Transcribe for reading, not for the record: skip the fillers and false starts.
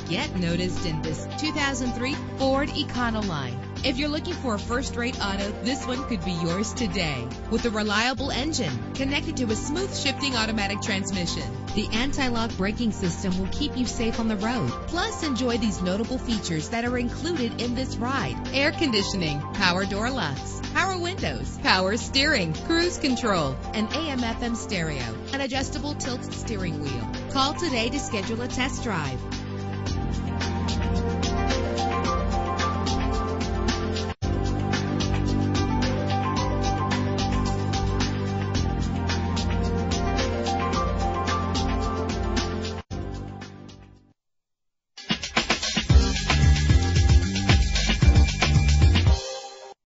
Get noticed in this 2003 Ford Econoline. If you're looking for a first-rate auto, this one could be yours today. With a reliable engine connected to a smooth shifting automatic transmission, the anti-lock braking system will keep you safe on the road. Plus, enjoy these notable features that are included in this ride: air conditioning, power door locks, power windows, power steering, cruise control, an AM/FM stereo, an adjustable tilt steering wheel. Call today to schedule a test drive.